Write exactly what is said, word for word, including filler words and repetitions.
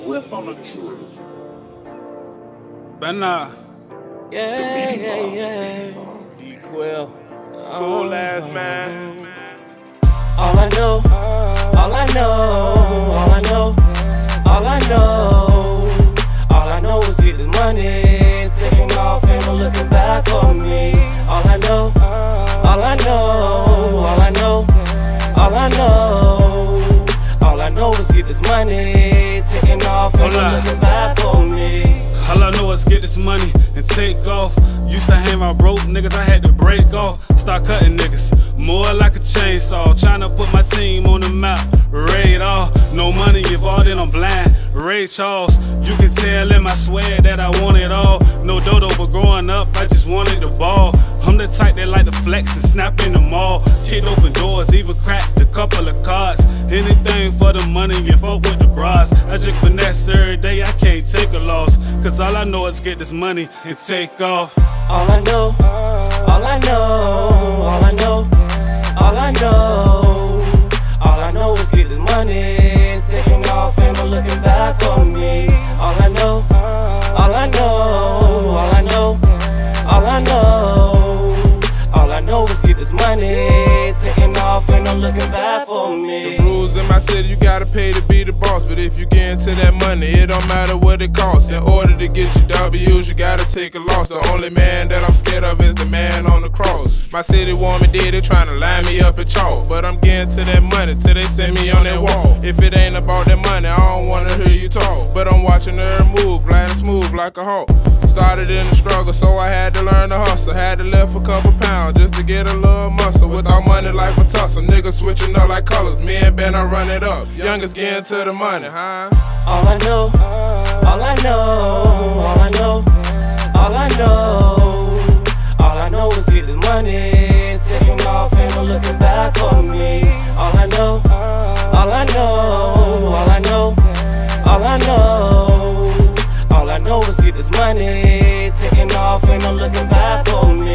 Swift on the truth. But nah. Yeah, yeah, yeah. D-Quill. Cool ass man. All I know, all I know, all I know, all I know, all I know is get this money, taking off and no looking back for me. All I know, all I know, all I know, all I know, all I know is get this money, taking off and no looking back for me. All I know is get this money and take off. Used to hang my broke niggas, I had to break off. Start cutting niggas, more like a chainsaw. Tryna put my team on the map, radar. No money involved and I'm blind, Ray Charles. You can tell in my swag that I want it all. No dodo, but growing up, I just wanted the ball. I'm the type that like to flex and snap in the mall. Kicked open doors, even cracked a couple of cards. Anything for the money and fuck with the bras. I just finesse every day, I can't take a loss. Cause all I know is get this money and take off. All I know, all I know, all I know, all I know, all I know is get this money, taking off and no looking back for me. All I know, all I know, all I know, all I know, all I know is get this money, taking off and no looking back for me. The rules in my city, you gotta pay to be the boss. But if you get into that money, it don't matter what it costs. In order to get your W's, you gotta take a loss. The only man that I'm scared of is the man on the cross. My city want me dead, they tryna line me up in chalk. But I'm getting to that money till they send me on that wall. If it ain't about that money, I don't wanna hear you talk. But I'm watching her move, gliding smooth like a hawk. Started in the struggle, so I had to learn to hustle. Had to lift a couple pounds just to get a little muscle. Without money, life a tussle. Niggas switching up like colors. Me and Ben, I run it up. Youngest getting to the money, huh? All I know, all I know, all I know, all I know, all I know is get this money, taking off and no looking back for me. All I know, all I know, all I know, all I know, all I know is get this money, taking off and no looking back for me.